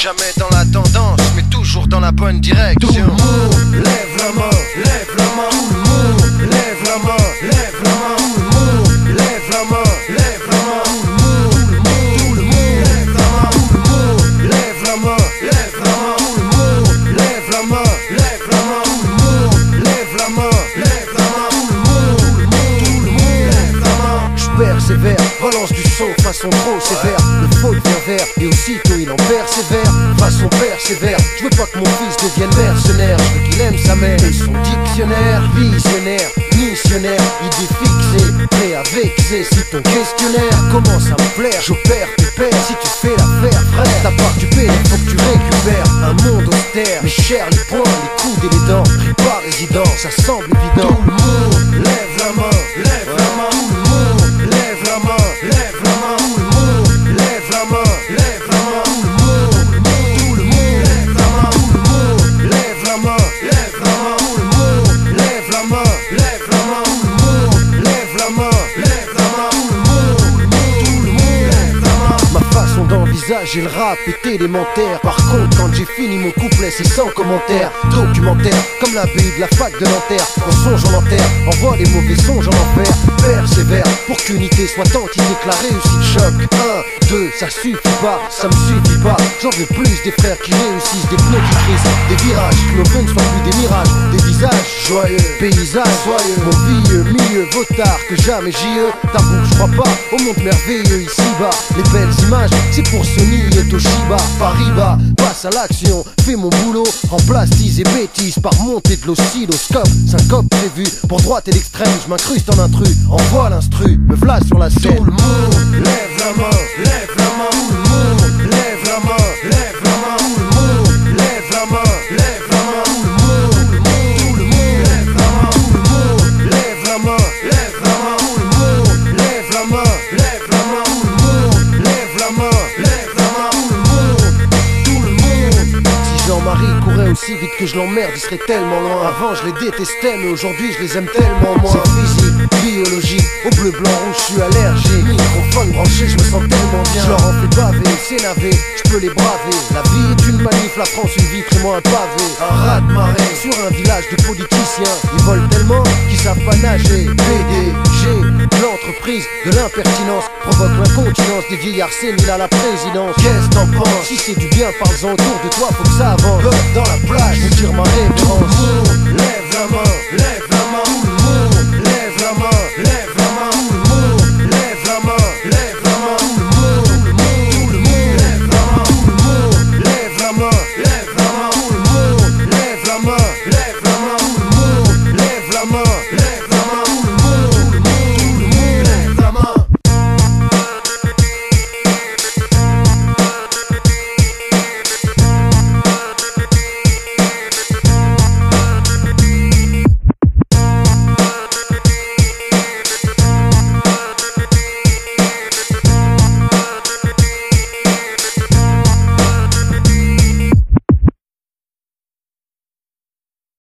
jamais dans la tendance, mais toujours dans la bonne direction. Tout le monde lève la main, lève la main. Tout le monde lève la main, lève la main. Tout le monde lève la main, lève la main. Tout le monde lève la main, tout le monde lève la main, lève la main. Tout le monde lève la main, lève la main. Tout le monde lève la main, lève la main. Tout le monde lève la main. Je persévère, relance du son façon trop sévère. Le faux devient vert et aussitôt il en persévère. Façon persévère, je veux pas que mon fils devienne mercenaire. Je veux qu'il aime sa mère et son dictionnaire. Visionnaire, missionnaire, idée fixée, prêt à vexer. Si ton questionnaire commence à me plaire, j'opère pépère. Si tu fais l'affaire, frère, ta part du pédé, faut que tu récupères un monde austère. Mais cher les poings, les coudes et les dents, pris par résident, ça semble évident. Tout le monde lève la main, lève la main. Tout le monde lève la main, lève la main. Tout le monde lève la main, lève la main. Tout le monde lève la main, tout le monde lève la main, lève la main. Tout le monde lève la main, lève la main. Tout le monde lève la main, lève la main. Tout le monde lève la main. Ma façon d'envisager le rap est élémentaire. Par contre, quand j'ai fini mon couplet, c'est sans commentaire. Documentaire, comme la BU de la fac de Nanterre. En songe en enterre, envoie les mauvais songes en enfer. Persévère, pour qu'unité soit entité que la réussite choque. 1, 2, ça suffit pas, ça me suffit pas. J'en veux plus des frères qui réussissent, des pneus qui crissent, des virages, que nos feux ne soient plus des mirages. Des visages joyeux, paysages joyeux. Mon vieux milieu vaut tard que jamais JE. T'avoue, je crois pas au monde merveilleux ici-bas. Les belles images, c'est pour Sony et Toshiba. Paris-Bas, passe à l'action, fais mon boulot. Remplace 10 et bêtises par montée de l'oscilloscope. Syncope prévu, pour droite et l'extrême, je m'incruste en intrus. Envoie l'instru, me flash sur la scène. Tout le monde lève la main, lève la main. Tout le monde lève la main, lève la main. Tout le monde lève la main, lève la main. Tout le monde lève la main, tout le monde lève la main, lève la main. Tout le monde lève la main, lève la main. Tout le monde lève la main, lève la main. Tout le monde. Si Jean-Marie courait aussi vite que je l'emmerde, il serait tellement loin. Avant je les détestais, mais aujourd'hui je les aime tellement moins. C'est physique, biologie, au bleu, blanc, rouge, je suis allergique. Microphone branché, je me sens tellement bien. Je leur en fais baver, c'est navé, je peux les braver. La vie est une manif, la France une vitre et moi un pavé. Un raz de marée sur un village de politiciens. Ils volent tellement qu'ils savent pas nager. PDG, l'entreprise de l'impertinence provoque l'incontinence des vieillards séniles à la présidence. Qu'est-ce t'en penses? Si c'est du bien, parle-en autour de toi, faut que ça avance. Dans la plage, je veux dire ma révérence. Tout le monde lève la main.